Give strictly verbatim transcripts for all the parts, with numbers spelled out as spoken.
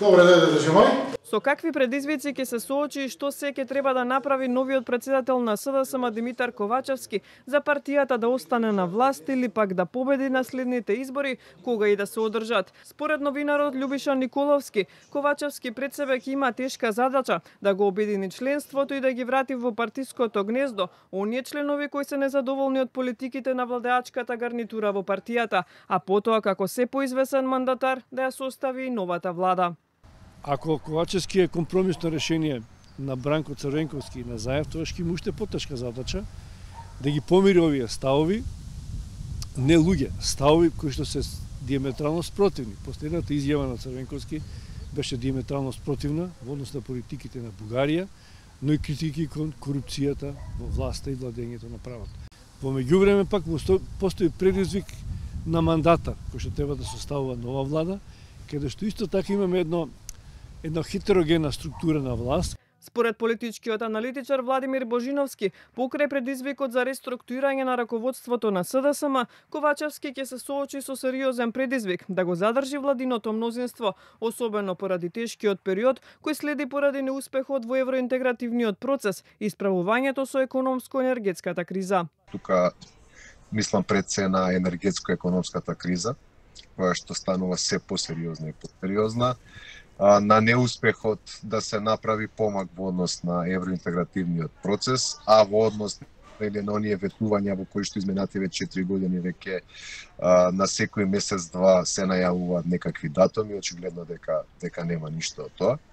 Добре, дајте да држиме. Со какви предизвици ќе се соочи и што се ќе треба да направи новиот председател на СДСМ Димитар Ковачевски за партијата да остане на власт или пак да победи на следните избори, кога и да се одржат. Според новинарот Љубиша Николовски, Ковачевски пред себе ќе има тешка задача да го обедини членството и да ги врати во партиското гнездо оние членови кои се незадоволни од политиките на владеачката гарнитура во партијата, а потоа како се поизвесен мандатар да ја состави и новата влада. Ако Ковачевски е компромисно решение на Бранко Црвенковски и на Заев, тоа ќе има уште потешка задача да ги помири овие ставови, не луѓе, ставови кои што се диаметрално спротивни. Последната изјава на Црвенковски беше диаметрално спротивна во однос на политиките на Бугарија, но и критики кон корупцијата во власта и владењето на правото. Во меѓувреме пак постои предизвик на мандата кој што треба да составува нова влада, каде што исто така имаме едно една хетерогена структура на власт. Според политичкиот аналитичар Владимир Божиновски, покрај предизвикот за реструктурирање на раководството на СДСМ, Ковачевски ќе се соочи со сериозен предизвик да го задржи владиното мнозинство, особено поради тешкиот период кој следи поради неуспехот во евроинтегративниот процес и справувањето со економско-енергетската криза. Тука мислам пред се на енергетско-економската криза, која што станува се посериозна и посериозна, на неуспехот да се направи помак во однос на евроинтегративниот процес, а во однос на оние ветувања во кои што изминативе четири години веќе на секој месец-два се најавуваат некакви датуми, очигледно дека дека нема ништо од тоа.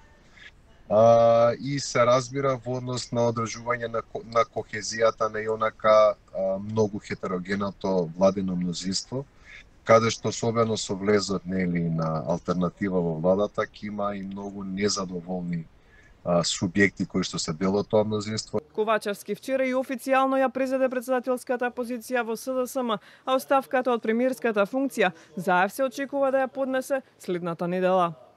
А, и се разбира во однос на одржување на, на кохезијата на онака многу хетерогеното владено мнозинство, каде што особено со влезот нели на алтернатива во владата ќе има и многу незадоволни а, субјекти кои што се дел од тоа мнозинство. Ковачевски вчера и официјално ја презеде претседателската позиција во СДСМ, а оставката од премиерската функција Заев се очекува да ја поднесе следната недела.